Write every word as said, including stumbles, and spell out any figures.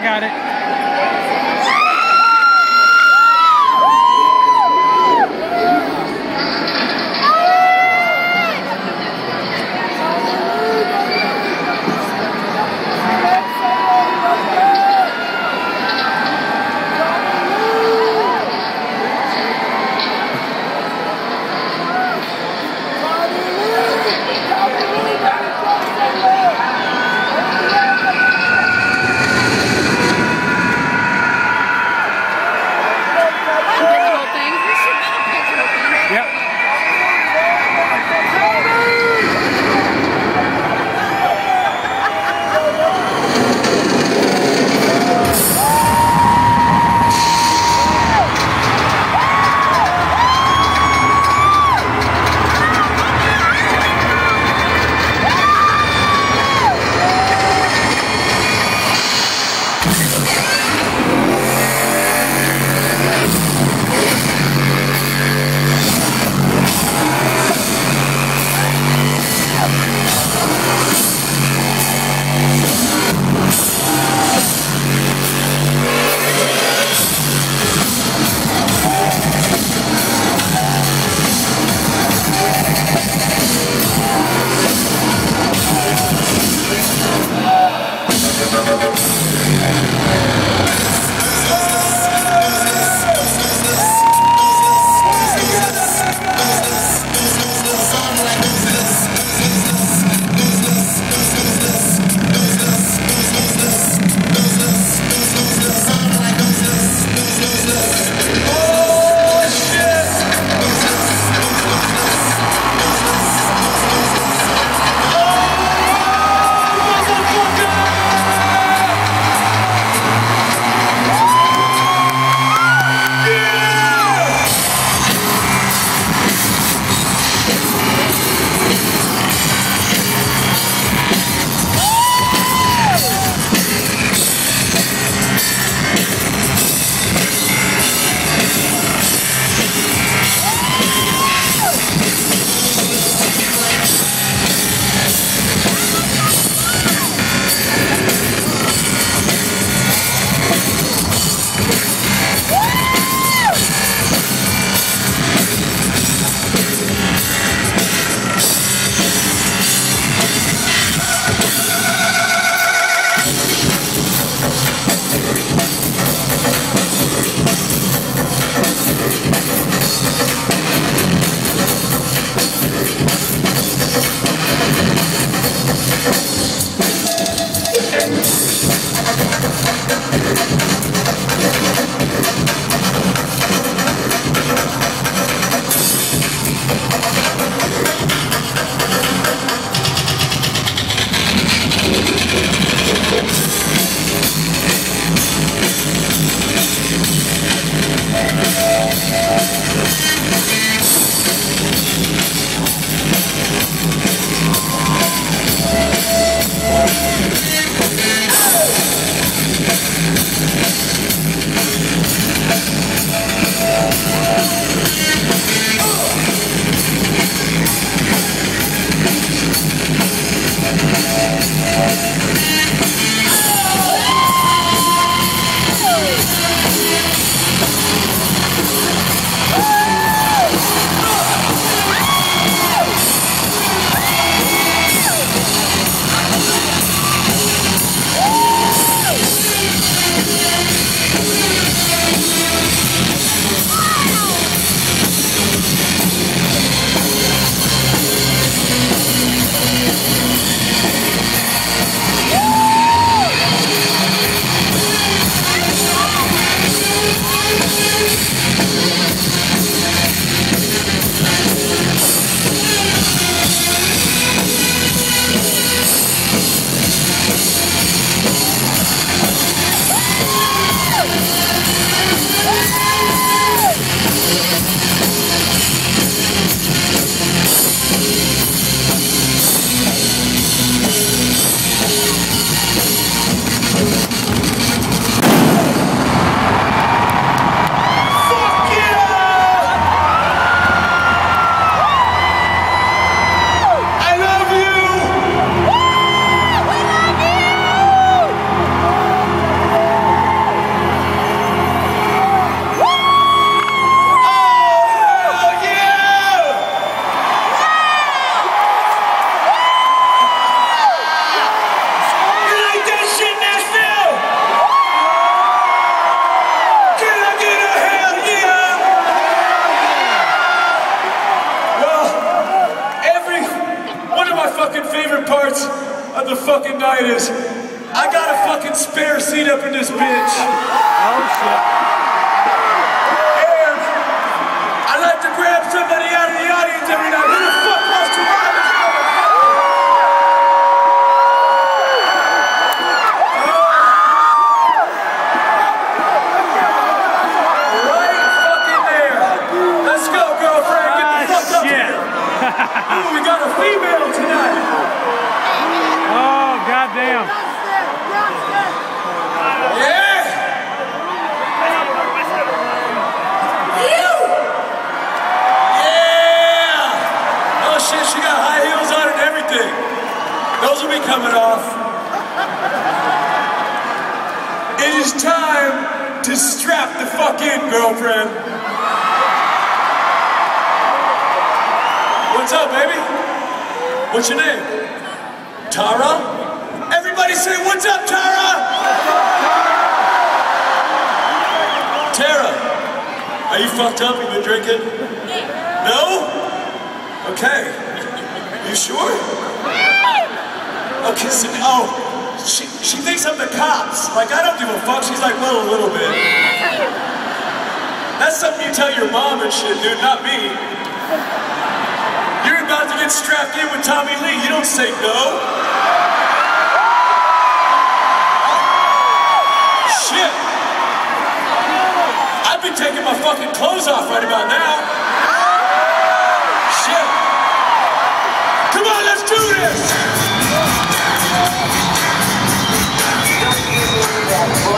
I got it. night is I got a fucking spare seat up in this bitch. Oh shit. And I'd like to grab somebody out of the audience every night. Who the fuck wants to ride this motherfucker? Right fucking there. Let's go, girlfriend. Get the fuck up here. Ooh, we got a female tonight. Oh, goddamn. Yeah! Yeah! Oh shit, she got high heels on and everything. Those will be coming off. It is time to strap the fuck in, girlfriend. What's up, baby? What's your name? Tara? Everybody say, what's up, Tara? Tara, are you fucked up? You been drinking? No? Okay. You sure? Okay, so, oh, she, she thinks I'm the cops. Like, I don't give a fuck. She's like, well, a little bit. That's something you tell your mom and shit, dude, not me. You're about to get strapped in with Tommy Lee. You don't say no. Shit. I've been taking my fucking clothes off right about now. Shit. Come on, let's do this.